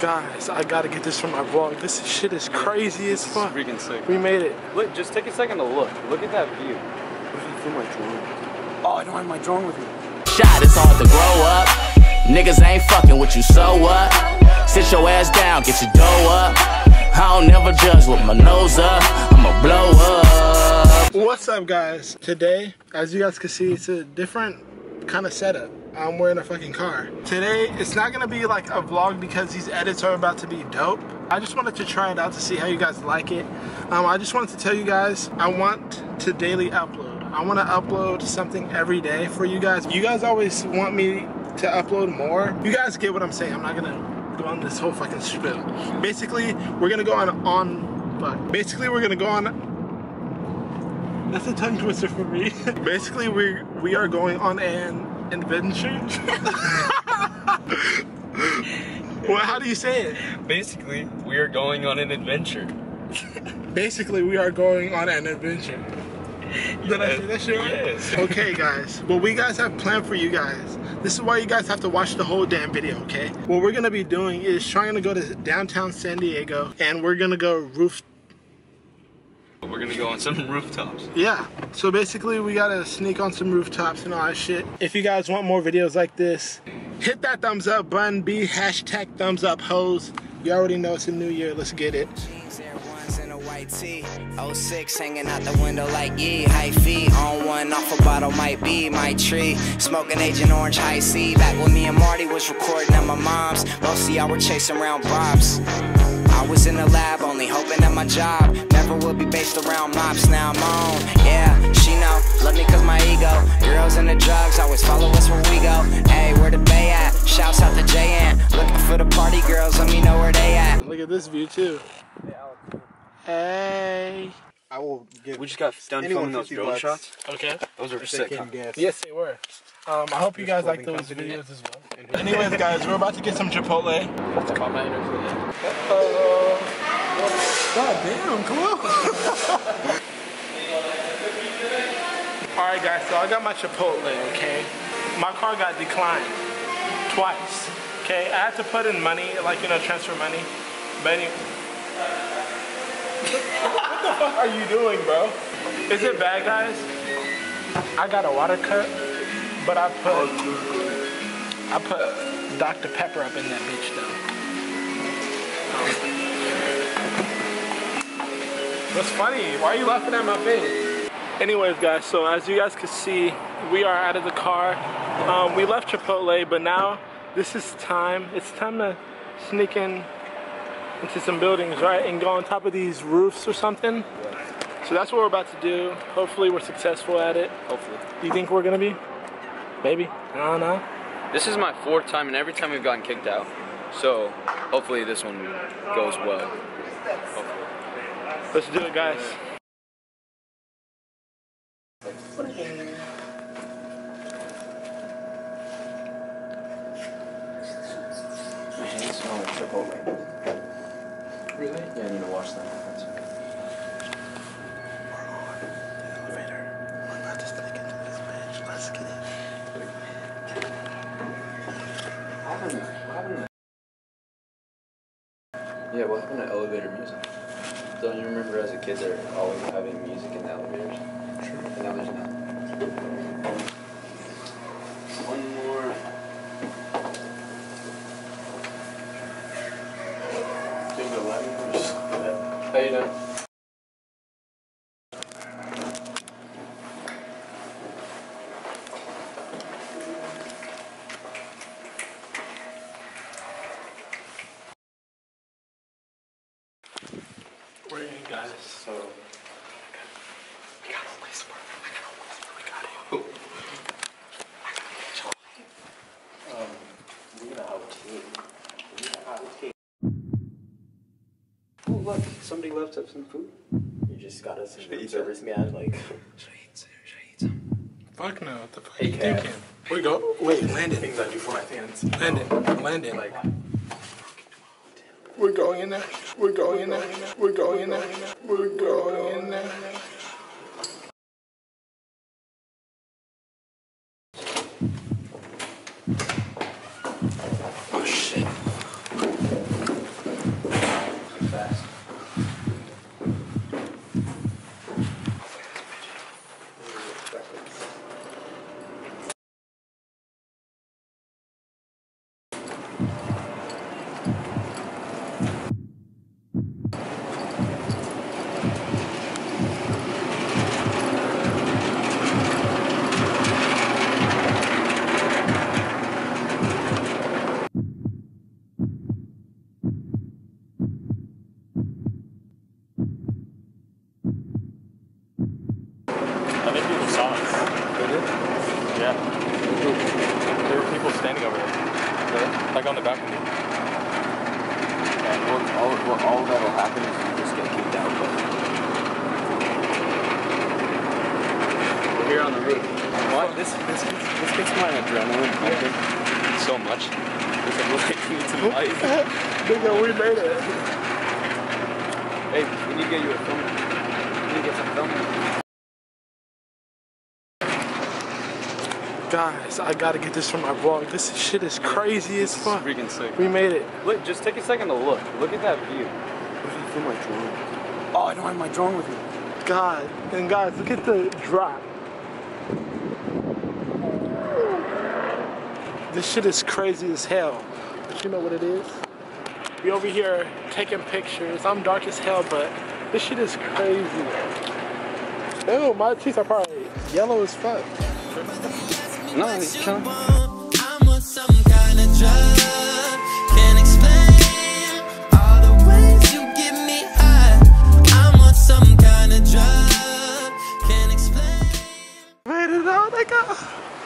Guys, I gotta get this from my vlog. This shit is crazy as fuck. Freaking sick. We made it. Look, just take a second to look. Look at that view. What if you film my drone? Oh, I don't have my drone with me. Shot, it's hard to grow up. Niggas ain't fucking with you, so what? Sit your ass down, get your dough up. I don't never judge with my nose up. I'ma blow up. What's up, guys? Today, as you guys can see, it's a different kind of setup. I'm wearing a fucking car. Today, it's not gonna be like a vlog because these edits are about to be dope. I just wanted to try it out to see how you guys like it. I just wanted to tell you guys, I want to daily upload. I want to upload something every day for you guys. You guys always want me to upload more. You guys get what I'm saying. I'm not gonna go on this whole fucking spiel. Basically, we're gonna go Basically, we're gonna go on. That's a tongue twister for me. Basically, we are going on an adventure. Well, how do you say it? Basically, we are going on an adventure. Basically, we are going on an adventure. Did I say that shit right? Yes. Okay, guys. What we guys have planned for you guys. This is why you guys have to watch the whole damn video, okay? What we're gonna be doing is trying to go to downtown San Diego, and we're gonna go We're gonna go on some rooftops. Yeah, so basically we gotta sneak on some rooftops and all that shit. If you guys want more videos like this, hit that thumbs up button, be hashtag thumbs up hoes. You already know it's a new year, let's get it. 06 hanging out the window like yee, high feet on one off a bottle might be my tree, smoking Agent Orange High C. Back when me and Marty was recording at my mom's, most of y'all were chasing around Bob's. I was in the lab only hoping that my job never would be based around mops. Now I'm on, yeah, she know, love me cause my ego. Girls and the drugs always follow us where we go. Hey, where the bay at? Shouts out to J-Ant. Looking for the party girls, let me know where they at. Look at this view too. Hey. I will get. We just got done filming those drone shots. Okay. Those are sick. Yes, they were. I hope you guys like those videos as well. Anyways, guys, we're about to get some Chipotle. God damn, come on. Alright, guys, so I got my Chipotle, okay? My car got declined twice, okay? I had to put in money, like, you know, transfer money. But anyway. What the fuck are you doing, bro? Is it bad, guys? I got a water cup, but I put Dr. Pepper up in that bitch, though. What's funny? Why are you laughing at my face? Anyways, guys, so as you guys can see, we are out of the car. We left Chipotle, but now this is time. It's time to sneak in into some buildings, right? And go on top of these roofs or something. So that's what we're about to do. Hopefully we're successful at it. Hopefully. Do you think we're gonna be? Maybe. I don't know. This is my 4th time, and every time we've gotten kicked out. So hopefully this one goes well. Hopefully. Let's do it, guys. My hands smell like Chipotle. Really? Yeah, I need to wash them. Elevator. We're about to sneak into this bitch. Let's get it. Yeah, what happened to elevator music? Don't you remember as a kid there always having music in the elevators? True. And now there's none. One more. How you doing? We're in, guys. So, we got a whisper. We got it. we're gonna have tea. Oh, look, somebody left up some food. You just got us some service, man. Like, should I eat some? Fuck no. What the fuck Hey, are you thinking? We go. Wait, Landon. Things I do for my fans. Landon. Like, we're going in there. We're going in there. We're going in there. We're going in there. Oh shit. back with me. All that'll happen is you just get kicked out. But we're here on the roof. What? This gets my adrenaline pumping so much. There's a light. We need some light. Nigga, we made it. Hey, we need to get you a film. We need to get some film. Guys, I gotta get this from my vlog. This shit is crazy as fuck. Freaking sick. We made it. Look, just take a second to look. Look at that view. What if I film my drone? Oh, I don't have my drone with me. God, and guys, look at the drop. This shit is crazy as hell. But you know what it is? We over here taking pictures. I'm dark as hell, but this shit is crazy. Ew, my teeth are probably yellow as fuck. No, he's chilling. I'm on some kind of drug. Can't explain all the ways you get me high. I'm on some kind of drug. Can't explain. Made it out, nigga.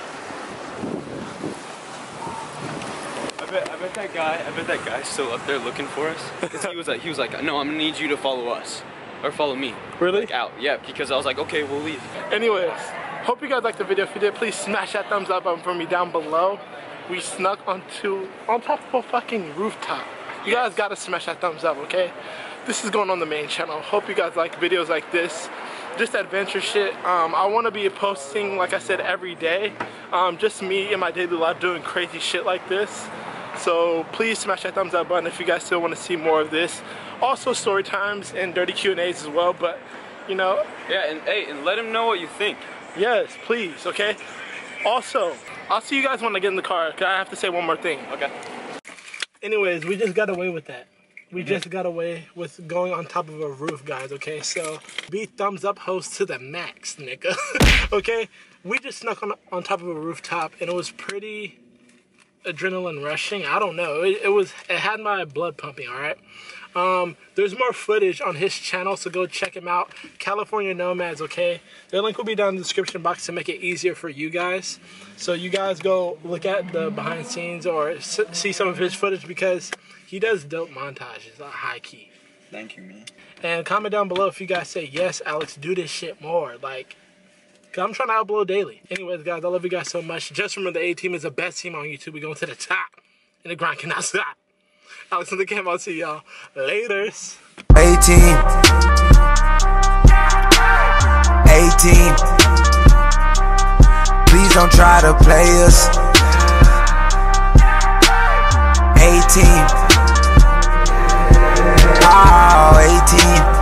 I bet that guy's still up there looking for us. Cause he was like, no, I'm gonna need you to follow us. Or follow me. Really? Like out, yeah, because I was like, okay, we'll leave. Anyways, hope you guys liked the video. If you did, please smash that thumbs up button for me down below. We snuck on top of a fucking rooftop. You guys gotta smash that thumbs up, okay? This is going on the main channel. Hope you guys like videos like this. Just adventure shit. I want to be posting, like I said, every day. Just me in my daily life doing crazy shit like this. So please smash that thumbs up button if you guys still want to see more of this. Also story times and dirty Q&As as well, but you know. Yeah, and hey, and let him know what you think. Yes, please, okay? Also, I'll see you guys when I get in the car, because I have to say one more thing. Okay. Anyways, we just got away with that. We just got away with going on top of a roof, guys, okay? So, be thumbs up host to the max, nigga. Okay? We just snuck on top of a rooftop, and it was pretty adrenaline rushing. I don't know. It had my blood pumping, alright? There's more footage on his channel, so go check him out. California Nomads, okay? The link will be down in the description box to make it easier for you guys. So you guys go look at the behind the scenes or see some of his footage because he does dope montages, high key. Thank you, man. And comment down below if you guys say, yes, Alex, do this shit more. Like, cause I'm trying to upload daily. Anyways, guys, I love you guys so much. Just remember, the A-Team is the best team on YouTube. We're going to the top, and the grind cannot stop. Alex on the camera. I'll see y'all laters. A-Team. A-Team. Please don't try to play us. A-Team. Oh, A-Team.